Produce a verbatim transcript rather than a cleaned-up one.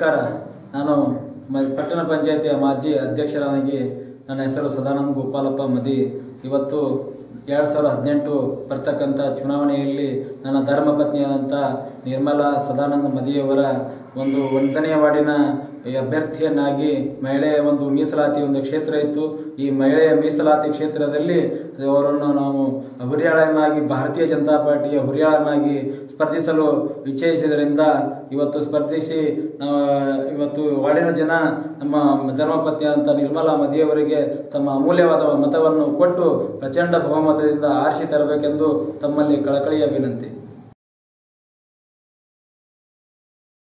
ನಮಸ್ಕಾರ. ನಾನು ಪಟ್ಟಣ ಪಂಚಾಯತಿಯ ಮಾಜಿ ಅಧ್ಯಕ್ಷರಾಗಿ ನನ್ನ ಹೆಸರು ಸದಾನಂದ ಗೋಪಾಲಪ್ಪ ಮದಿ. ಇವತ್ತು ಎರಡು ಸಾವಿರದ ಹದಿನೆಂಟು ಬರ್ತಕ್ಕಂಥ ಚುನಾವಣೆಯಲ್ಲಿ ನನ್ನ ಧರ್ಮಪತ್ನಿಯಾದಂಥ ನಿರ್ಮಲಾ ಸದಾನಂದ ಮದಿಯವರ ಒಂದು ಒಂದನೆಯ ವಾರ್ಡಿನ ಅಭ್ಯರ್ಥಿಯನ್ನಾಗಿ ಮಹಿಳೆಯ ಒಂದು ಮೀಸಲಾತಿ ಒಂದು ಕ್ಷೇತ್ರ ಇತ್ತು. ಈ ಮಹಿಳೆಯ ಮೀಸಲಾತಿ ಕ್ಷೇತ್ರದಲ್ಲಿ ಅವರನ್ನು ನಾವು ಹುರಿಯಾಳನ್ನಾಗಿ ಭಾರತೀಯ ಜನತಾ ಪಾರ್ಟಿಯ ಹುರಿಯಾಳನ್ನಾಗಿ ಸ್ಪರ್ಧಿಸಲು ವಿಚ್ಛೇದಿಸಿದ್ದರಿಂದ ಇವತ್ತು ಸ್ಪರ್ಧಿಸಿ ಇವತ್ತು ವಾರ್ಡಿನ ಜನ ನಮ್ಮ ಧರ್ಮಪತ್ನಿಯಾದಂಥ ನಿರ್ಮಲಾ ಮದಿಯವರಿಗೆ ತಮ್ಮ ಅಮೂಲ್ಯವಾದ ಮತವನ್ನು ಕೊಟ್ಟು ಪ್ರಚಂಡ ಬಹುಮತದಿಂದ ಆರಿಸಿ ತರಬೇಕೆಂದು ತಮ್ಮಲ್ಲಿ ಕಳಕಳಿಯ ವಿನಂತಿ.